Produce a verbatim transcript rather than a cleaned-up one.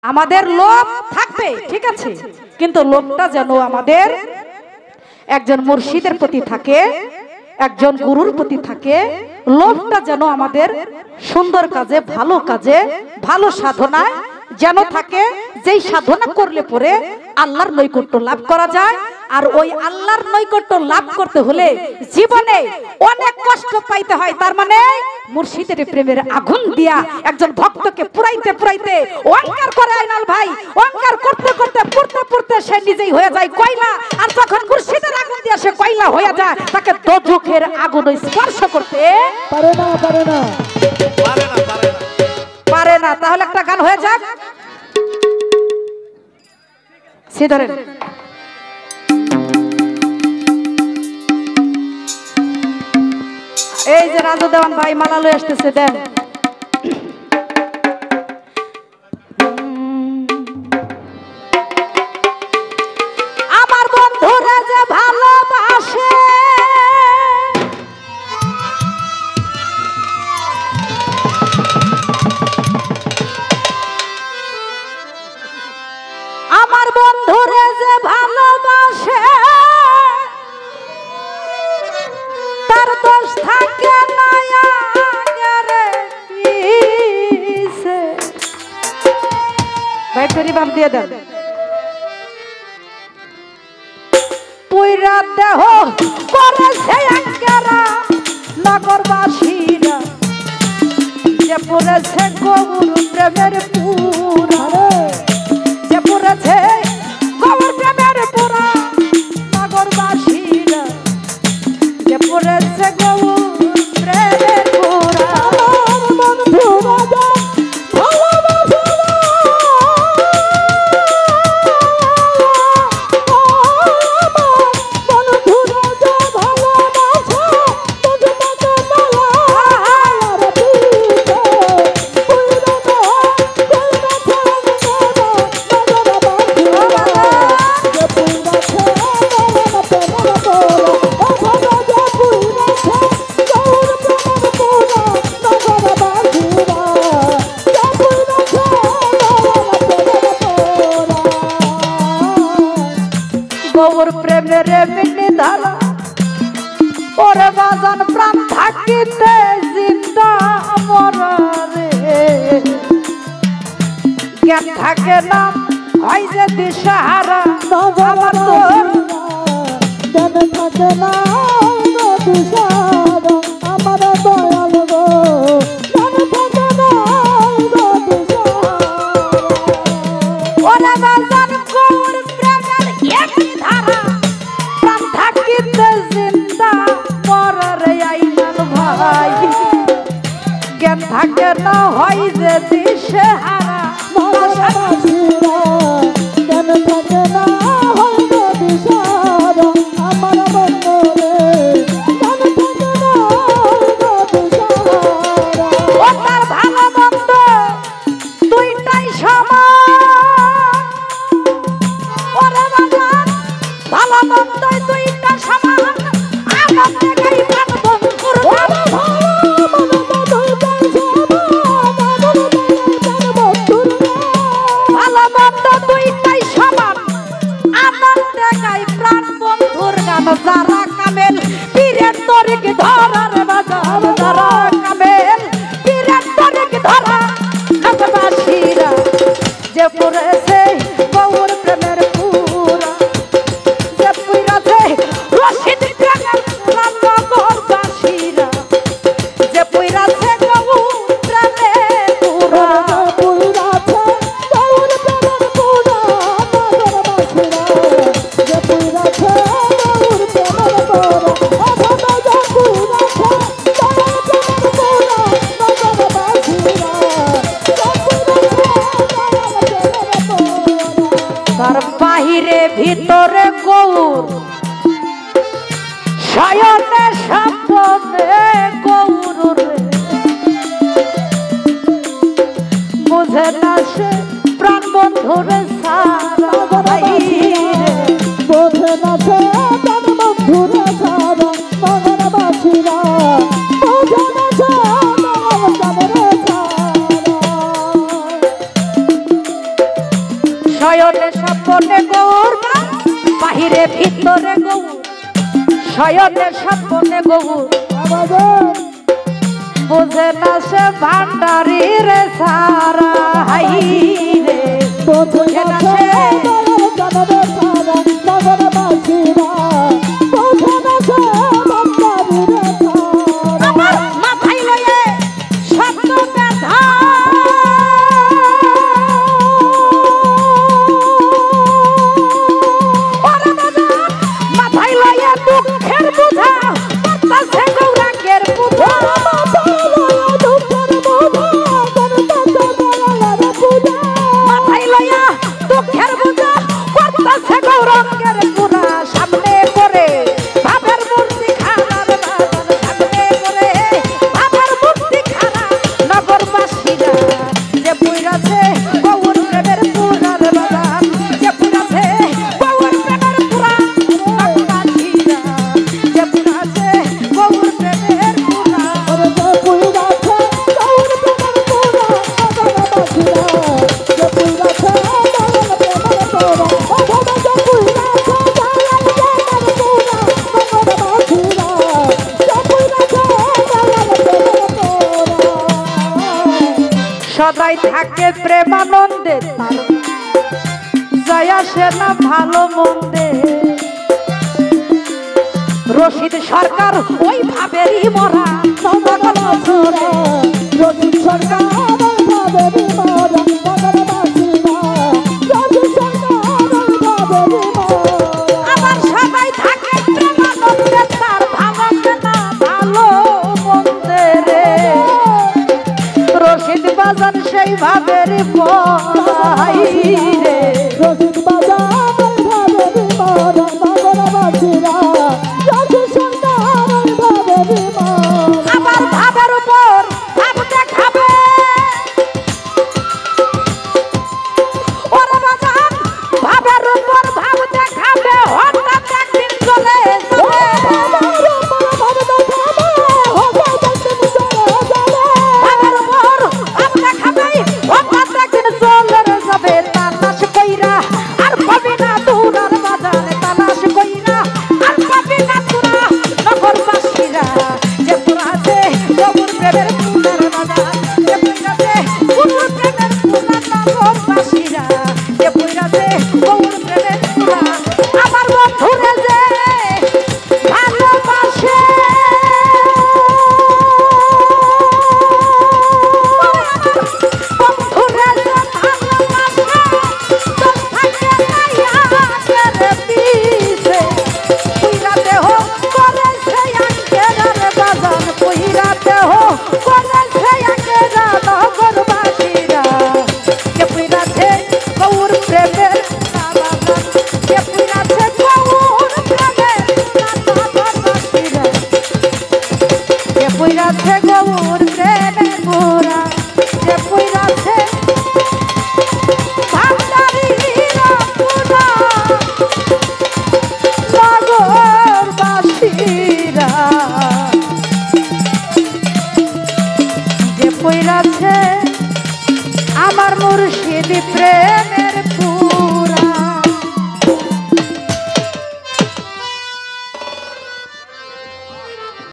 আমাদের লোভ থাকবে ঠিক আছে, কিন্তু লোভটা যেন আমাদের একজন মুর্শিদের প্রতি থাকে, একজন গুরুর প্রতি থাকে। লোভটা যেন আমাদের সুন্দর কাজে, ভালো কাজে, ভালো সাধনায় যেন থাকে, যেই সাধনা করলে পরে আল্লাহর নৈকট্য লাভ করা যায়। আর ওই আল্লাহর নৈকট্য লাভ করতে হলে জীবনে অনেক কষ্ট পাইতে হয়। তার মানে মুর্শিদের প্রেমের আগুন দিয়া একজন ভক্তকে পুরাইতে পুরাইতে অহংকার করে আইনাল ভাই, অহংকার করতে করতে পুরতে পুরতে সে নিজেই হয়ে যায় কয়লা। আর যখন মুর্শিদের আগুন দিয়া সে কয়লা হয়ে যায়, তাকে দোজখের আগুন স্পর্শ করতে পারে না পারে না পারে না পারে না পারে না। তাহলে একটা গান হয়ে যাক, সে ধরেন এই যে রাজু দেওয়ান ভাই মালা লয়ে আসতেছে, দেন। আমার বন্ধুরা যে ভালোবাসে আমার বন্ধুরে যে ভালোবাসে তার দোষ থাকে না আগেরে পিছে। ভাই ফেরি বাম দিয়ে দেন। পুইরা দেহ করেছে আঙ্কারা নগরবাসীরা, যে পড়েছে গৌর প্রেমের পুরা, যে পড়েছে গৌর প্রেমের পুরা নগরবাসীরা, যে পড়েছে গৌর প্রেমের পুরা। গৌর প্রেমের মিনি ধারা ওরে বাজান প্রাণ থাকিতে জিন্দা মরারে, জ্ঞান থাকে না হয় যে দিশাহারা। আমার তোর জ্ঞান থাকে না দিশাহারা, আমার দয়াল গো জ্ঞান থাকে না দিশাহারা। ওরে বাজান গৌর প্রেমের একই ধারা প্রাণ থাকিতে জিন্দা মরারে আইনাল ভাই, জ্ঞান থাকে না হয় যে দিশাহারা। জ্ঞান থাকে না হইল দিশাহারা, আমার বন্ধুরে জ্ঞান থাকে না হইল দিশাহারা। ও তার ভালো মন্দ দুইটাই সমান, ওরে বাজান ভালো মন্দ দুইটা সমান। আনন্দে গাই প্রাণ বন্ধুর নাম, ভালো মন্দ দুইটাই সমান। আনন্দে গাই প্রাণ বন্ধুর গান, যারা কামেল পীরের তরিক ধরার বাজার, যারা কামেল পীরের তরিক ধরা নগরবাসীরা, যে পড়েছে গৌর প্রেমের পুরা, যে পুরাছে রশিদ প্রেমের নগরবাসীরা, যে পুরাছে গৌর প্রেমের পুরা। তার বাহিরে ভিতরে গৌর, শয়নে স্বপ্নে গৌর রে, বুঝে না সে প্রাণ বন্ধুরে সারা ভাই রে, বোঝে না সে প্রাণ বন্ধুরে সারা নগরবাসীরা, বোঝে না সে প্রাণের সারা। শয়নে স্বপ্নে গৌর বাহিরে ভিতরে গৌর শয়নে স্বপ্নে গৌর বুঝে না সে ভান্ডারি রে সারা হাই রে বুঝে না সে মাথায় লয়ে শব্দ ব্যথা মাথায় লয়ে দুঃখের বোঝা তাছে গৌরাঙ্গের বুঝা মাথায় লয়া দুঃখের বোঝা করতাছে গৌরাঙ্গের পুরা সামনে করে ভাবের মূর্তি খানার বাজার সামনে করে ভাবের মূর্তি খানা নগরবাসীরা যে পুরাছে গৌর প্রেমের পুরার বাজার যে পুরাছে গৌর প্রেমের পুরা নগরবাসীরা যে পুরাছে গৌর প্রেমের পুরা সদাই থাকে প্রেমানন্দে জয়া সেনা ভালো মন্দে রশিদ সরকার ওই ভাবেরই মরা রশিদ সরকার আমার সদাই থাকে প্রেমানন্দে তার ভালো সেনা ভালো মন্দে রে রশিদ বাজান সেই ভাবের পড়াই রে রশিদ বাজান ভাবের পড়া নগরবাসীরা রশিদ সরকার ভাবের পড়া আবার ভাবের উপর ভাব দেখাবে ওরে বাজান ভাবের উপর ভাব দেখাবে হঠাৎ একদিন চলে যাবে ভাবের উপর ভাব দেখাবে হঠাৎ একদিন চলে যাবে ভাবের উপর ভাব দেখাবে হঠাৎ একদিন চলে যাবে তালাশ কইরা আর পাবি না দূরার বাজার তালাশ কইরা আর পাবি না দূরা নগরবাসীরা যে পুরাছে গৌর প্রেমের পুরার বাজার যে পুরাছে গৌর প্রেমের পুরা নগরবাসীরা যে পুরাছে গৌর প্রেমের পুরা আমার বন্ধুরে যে ভালোবাসে বন্ধুরে যে ভালোবাসে দোষ থাকে নাই আগের পিছে পুইরাতে হো করে সে আগের বাজান পুইরাতে হো করে সে আগের নগরবাসীরা যে পুইরাছে গৌর প্রেমের বাজান যে পুইরাছে গৌর প্রেমের নগরবাসীরা যে পুইরাছে গৌর প্রেমের পুরা যে পুইরাছে ভান্ডারিরা পুরা নগরবাসীরা যে পুইরাছে আমার মুর্শিদ প্রেম